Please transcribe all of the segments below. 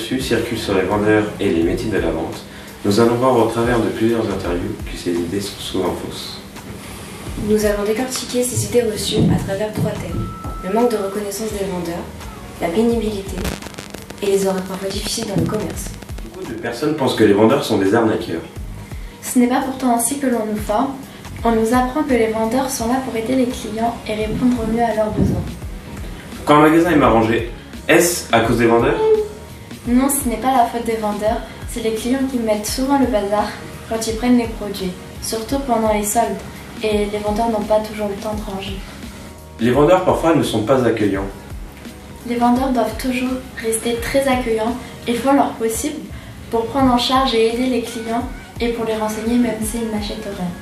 reçus circulent sur les vendeurs et les métiers de la vente. Nous allons voir au travers de plusieurs interviews que ces idées sont souvent fausses. Nous allons décortiquer ces idées reçues à travers 3 thèmes. Le manque de reconnaissance des vendeurs, la pénibilité et les horaires parfois difficiles dans le commerce. Beaucoup de personnes pensent que les vendeurs sont des arnaqueurs. Ce n'est pas pourtant ainsi que l'on nous forme. On nous apprend que les vendeurs sont là pour aider les clients et répondre au mieux à leurs besoins. Quand un magasin est mal rangé, est-ce à cause des vendeurs? Non, ce n'est pas la faute des vendeurs, c'est les clients qui mettent souvent le bazar quand ils prennent les produits, surtout pendant les soldes, et les vendeurs n'ont pas toujours le temps de ranger. Les vendeurs parfois ne sont pas accueillants. Les vendeurs doivent toujours rester très accueillants et font leur possible pour prendre en charge et aider les clients et pour les renseigner même s'ils n'achètent rien.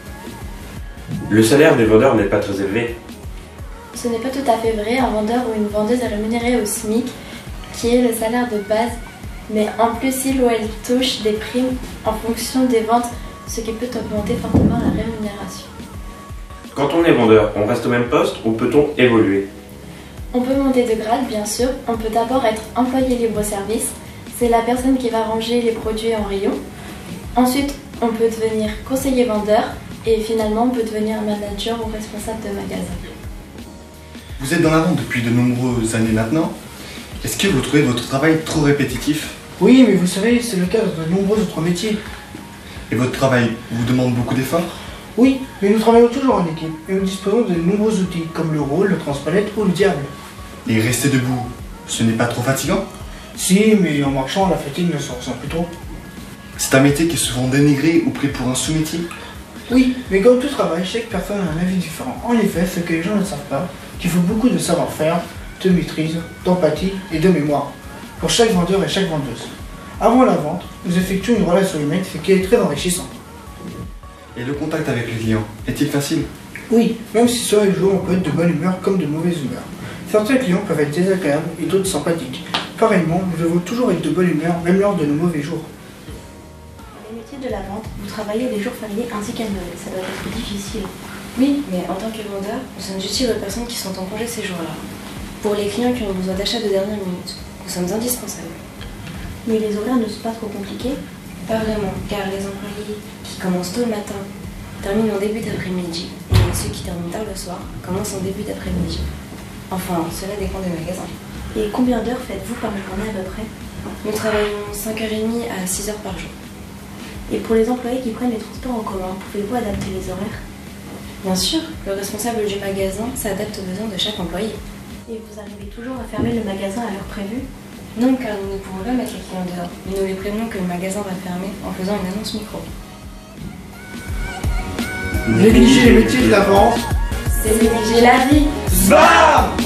Le salaire des vendeurs n'est pas très élevé. Ce n'est pas tout à fait vrai, un vendeur ou une vendeuse est rémunéré au SMIC, qui est le salaire de base, mais en plus il ou elle touche des primes en fonction des ventes, ce qui peut augmenter fortement la rémunération. Quand on est vendeur, on reste au même poste ou peut-on évoluer? On peut monter de grade, bien sûr. On peut d'abord être employé libre-service, c'est la personne qui va ranger les produits en rayon. Ensuite, on peut devenir conseiller vendeur et finalement on peut devenir manager ou responsable de magasin. Vous êtes dans la vente depuis de nombreuses années maintenant. Est-ce que vous trouvez votre travail trop répétitif? Oui, mais vous savez, c'est le cas de nombreux autres métiers. Et votre travail vous demande beaucoup d'efforts? Oui, mais nous travaillons toujours en équipe et nous disposons de nombreux outils comme le rôle, le transpalette ou le diable. Et rester debout, ce n'est pas trop fatigant? Si, mais en marchant, la fatigue ne se ressent plus trop. C'est un métier qui est souvent dénigré ou pris pour un sous-métier? Oui, mais comme tout travail, chaque personne a un avis différent. En effet, ce que les gens ne savent pas, qu'il faut beaucoup de savoir-faire, de maîtrise, d'empathie et de mémoire pour chaque vendeur et chaque vendeuse. Avant la vente, nous effectuons une relation humaine, ce qui est très enrichissant. Et le contact avec les clients, est-il facile? Oui, même si sur les jours, on peut être de bonne humeur comme de mauvaise humeur. Certains clients peuvent être désagréables et d'autres sympathiques. Pareillement, nous devons toujours être de bonne humeur, même lors de nos mauvais jours. Dans les métiers de la vente, vous travaillez les jours fériés ainsi qu'à Noël. Ça doit être difficile. Oui, mais en tant que vendeur, nous sommes utiles aux personnes qui sont en congé ces jours-là. Pour les clients qui ont besoin d'achats de dernière minute, nous sommes indispensables. Mais les horaires ne sont pas trop compliqués? Pas vraiment, car les employés qui commencent tôt le matin terminent en début d'après-midi et ceux qui terminent tard le soir commencent en début d'après-midi. Enfin, cela dépend des magasins. Et combien d'heures faites-vous par journée à peu près? Nous travaillons 5h30 à 6h par jour. Et pour les employés qui prennent les transports en commun, pouvez-vous adapter les horaires? Bien sûr, le responsable du magasin s'adapte aux besoins de chaque employé. Et vous arrivez toujours à fermer le magasin à l'heure prévue? Non, car nous ne pouvons pas mettre les clients dehors, mais nous les prévenons que le magasin va fermer en faisant une annonce micro. Négliger les métiers de la vente, C'est négliger la vie. bam!